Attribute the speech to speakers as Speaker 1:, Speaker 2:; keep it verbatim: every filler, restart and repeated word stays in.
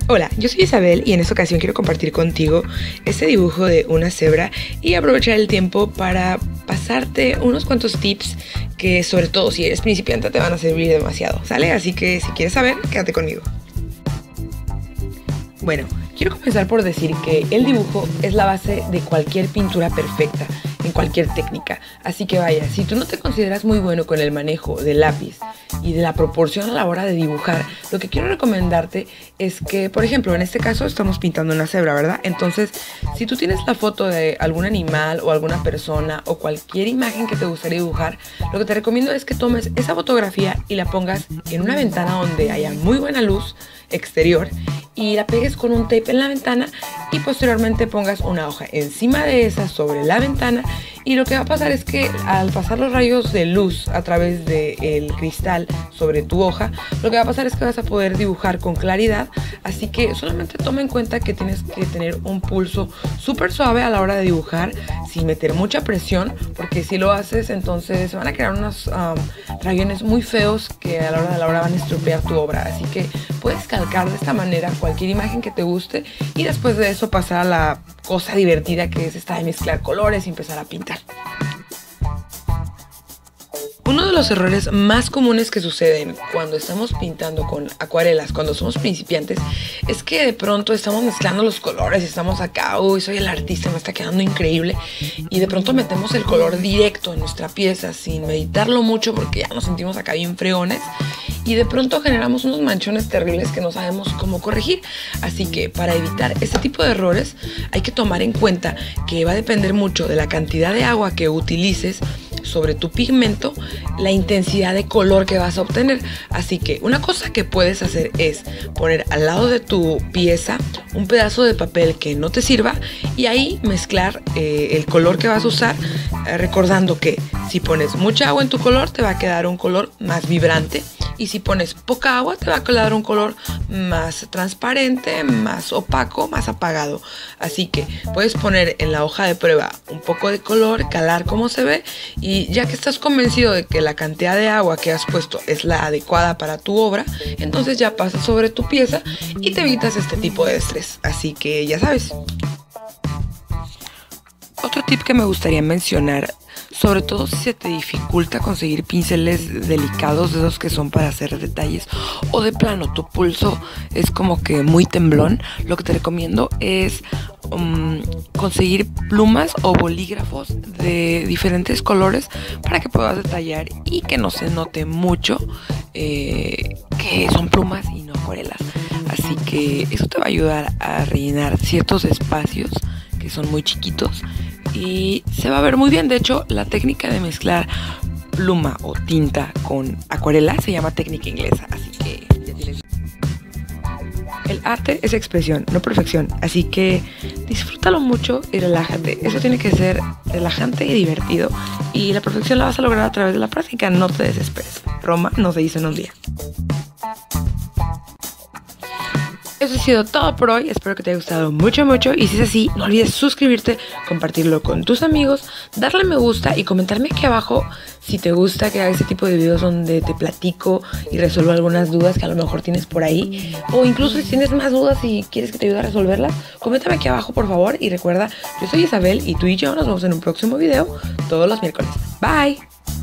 Speaker 1: Hola, yo soy Isabel y en esta ocasión quiero compartir contigo este dibujo de una cebra y aprovechar el tiempo para pasarte unos cuantos tips que, sobre todo si eres principiante, te van a servir demasiado, ¿sale? Así que si quieres saber, quédate conmigo. Bueno, quiero comenzar por decir que el dibujo es la base de cualquier pintura perfecta, en cualquier técnica. Así que vaya, si tú no te consideras muy bueno con el manejo del lápiz y de la proporción a la hora de dibujar, lo que quiero recomendarte es que, por ejemplo, en este caso estamos pintando una cebra, ¿verdad? Entonces, si tú tienes la foto de algún animal o alguna persona o cualquier imagen que te gustaría dibujar, lo que te recomiendo es que tomes esa fotografía y la pongas en una ventana donde haya muy buena luz exterior y la pegues con un tape en la ventana y posteriormente pongas una hoja encima de esa sobre la ventana, y lo que va a pasar es que al pasar los rayos de luz a través del cristal sobre tu hoja, lo que va a pasar es que vas a poder dibujar con claridad. Así que solamente toma en cuenta que tienes que tener un pulso súper suave a la hora de dibujar, sin meter mucha presión, porque si lo haces entonces van a crear unos um, rayones muy feos que a la hora de la hora van a estropear tu obra. Así que puedes calcar de esta manera cualquier imagen que te guste y después de eso pasar a la cosa divertida que es esta de mezclar colores y empezar a pintar. Uno de los errores más comunes que suceden cuando estamos pintando con acuarelas, cuando somos principiantes, es que de pronto estamos mezclando los colores y estamos acá, uy, soy el artista, me está quedando increíble, y de pronto metemos el color directo en nuestra pieza sin meditarlo mucho porque ya nos sentimos acá bien fregones, y de pronto generamos unos manchones terribles que no sabemos cómo corregir. Así que para evitar este tipo de errores hay que tomar en cuenta que va a depender mucho de la cantidad de agua que utilices sobre tu pigmento, la intensidad de color que vas a obtener. Así que una cosa que puedes hacer es poner al lado de tu pieza un pedazo de papel que no te sirva y ahí mezclar eh, el color que vas a usar, eh, recordando que si pones mucha agua en tu color te va a quedar un color más vibrante, y si pones poca agua te va a quedar un color más transparente, más opaco, más apagado. Así que puedes poner en la hoja de prueba un poco de color, calar cómo se ve, y ya que estás convencido de que la cantidad de agua que has puesto es la adecuada para tu obra, entonces ya pasas sobre tu pieza y te evitas este tipo de estrés. Así que ya sabes. Otro tip que me gustaría mencionar, sobre todo si se te dificulta conseguir pinceles delicados, de esos que son para hacer detalles, o de plano tu pulso es como que muy temblón, lo que te recomiendo es um, conseguir plumas o bolígrafos de diferentes colores para que puedas detallar y que no se note mucho eh, que son plumas y no acuarelas. Así que eso te va a ayudar a rellenar ciertos espacios que son muy chiquitos y se va a ver muy bien. De hecho, la técnica de mezclar pluma o tinta con acuarela se llama técnica inglesa, así que ya tienes. El arte es expresión, no perfección, así que disfrútalo mucho y relájate. Eso tiene que ser relajante y divertido, y la perfección la vas a lograr a través de la práctica. No te desesperes, Roma no se hizo en un día. Eso ha sido todo por hoy, espero que te haya gustado mucho mucho, y si es así, no olvides suscribirte, compartirlo con tus amigos, darle me gusta y comentarme aquí abajo si te gusta que haga este tipo de videos donde te platico y resuelvo algunas dudas que a lo mejor tienes por ahí, o incluso si tienes más dudas y quieres que te ayude a resolverlas, coméntame aquí abajo por favor. Y recuerda, yo soy Isabel y tú y yo nos vemos en un próximo video todos los miércoles. Bye.